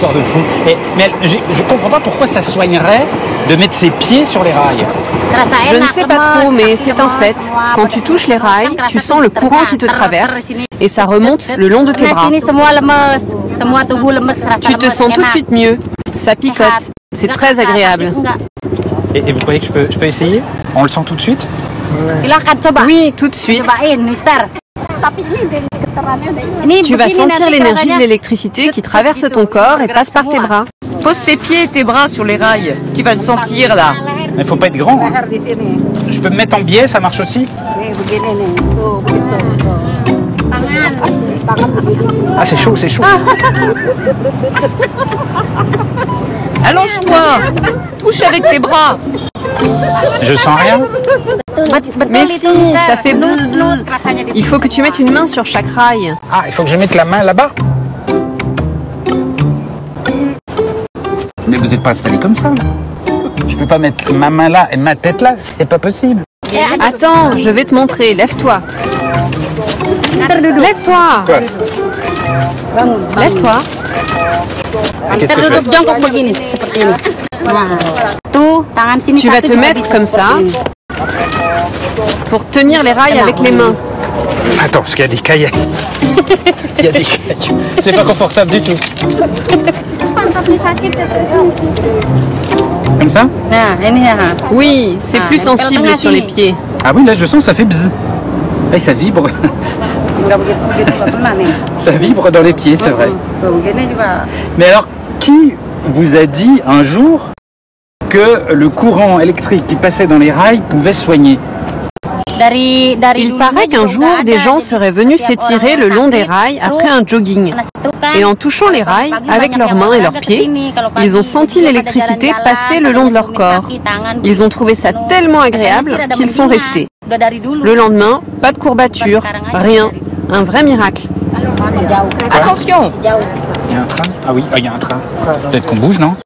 histoire de fou. Mais je comprends pas pourquoi ça soignerait de mettre ses pieds sur les rails. Je ne sais pas trop, mais c'est un fait. Quand tu touches les rails, tu sens le courant qui te traverse et ça remonte le long de tes bras. Tu te sens tout de suite mieux. Ça picote. C'est très agréable. Et vous croyez que je peux essayer? On le sent tout de suite? Oui, tout de suite. Tu vas sentir l'énergie de l'électricité qui traverse ton corps et passe par tes bras. Pose tes pieds et tes bras sur les rails. Tu vas le sentir là. Il faut pas être grand. Hein. Je peux me mettre en biais, ça marche aussi? Ah, c'est chaud, c'est chaud. Allonge-toi. Touche avec tes bras. Je sens rien. Mais si, ça fait bzz bzz. Il faut que tu mettes une main sur chaque rail. Ah, il faut que je mette la main là-bas? Mais vous n'êtes pas installé comme ça. Je peux pas mettre ma main là et ma tête là, c'est pas possible. Attends, je vais te montrer. Lève-toi. Lève-toi. Quoi? Lève-toi. Qu'est-ce que je fais? Tu vas te mettre comme ça pour tenir les rails avec les mains. Attends, parce qu'il y a des caillasses. Il y a des caillasses. C'est pas confortable du tout. Comme ça? Oui, c'est plus sensible sur les pieds. Ah oui, là je sens ça fait bzzz. Et ça vibre. Ça vibre dans les pieds, c'est vrai. Mais alors, qui vous a dit un jour que le courant électrique qui passait dans les rails pouvait soigner? Il paraît qu'un jour, des gens seraient venus s'étirer le long des rails après un jogging. Et en touchant les rails, avec leurs mains et leurs pieds, ils ont senti l'électricité passer le long de leur corps. Ils ont trouvé ça tellement agréable qu'ils sont restés. Le lendemain, pas de courbature, rien. Un vrai miracle. Attention! Il y a un train? Ah oui, il y a un train. Peut-être qu'on bouge, non?